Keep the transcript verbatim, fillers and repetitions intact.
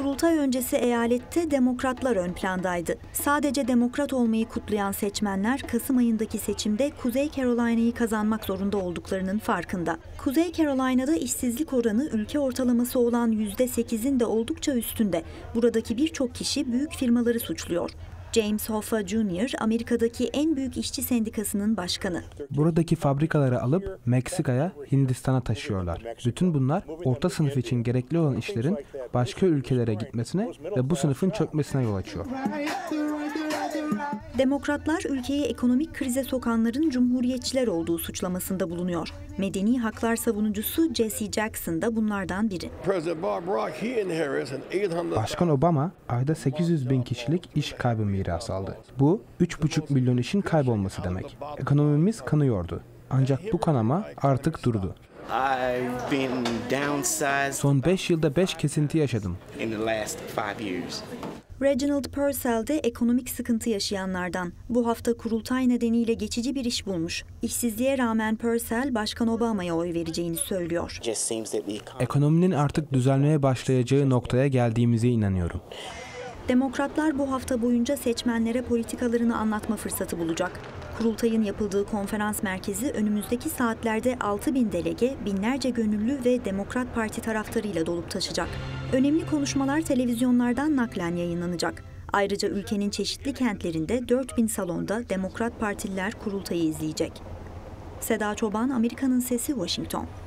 Kurultay öncesi eyalette demokratlar ön plandaydı. Sadece demokrat olmayı kutlayan seçmenler Kasım ayındaki seçimde Kuzey Carolina'yı kazanmak zorunda olduklarının farkında. Kuzey Carolina'da işsizlik oranı ülke ortalaması olan yüzde sekizin de oldukça üstünde. Buradaki birçok kişi büyük firmaları suçluyor. James Hoffa Junior Amerika'daki en büyük işçi sendikasının başkanı. Buradaki fabrikaları alıp Meksika'ya, Hindistan'a taşıyorlar. Bütün bunlar orta sınıf için gerekli olan işlerin başka ülkelere gitmesine ve bu sınıfın çökmesine yol açıyor. Demokratlar ülkeyi ekonomik krize sokanların cumhuriyetçiler olduğu suçlamasında bulunuyor. Medeni haklar savunucusu Jesse Jackson da bunlardan biri. Başkan Obama ayda sekiz yüz bin kişilik iş kaybı mirası aldı. Bu üç buçuk milyon işin kaybolması demek. Ekonomimiz kanıyordu. Ancak bu kanama artık durdu. Son beş yılda beş kesinti yaşadım. Reginald Purcell de ekonomik sıkıntı yaşayanlardan. Bu hafta kurultay nedeniyle geçici bir iş bulmuş. İşsizliğe rağmen Purcell, Başkan Obama'ya oy vereceğini söylüyor. Ekonominin artık düzelmeye başlayacağı noktaya geldiğimize inanıyorum. Demokratlar bu hafta boyunca seçmenlere politikalarını anlatma fırsatı bulacak. Kurultayın yapıldığı konferans merkezi önümüzdeki saatlerde altı bin delege, binlerce gönüllü ve Demokrat Parti taraftarıyla dolup taşacak. Önemli konuşmalar televizyonlardan naklen yayınlanacak. Ayrıca ülkenin çeşitli kentlerinde dört bin salonda Demokrat Partililer kurultayı izleyecek. Seda Çoban, Amerika'nın Sesi, Washington.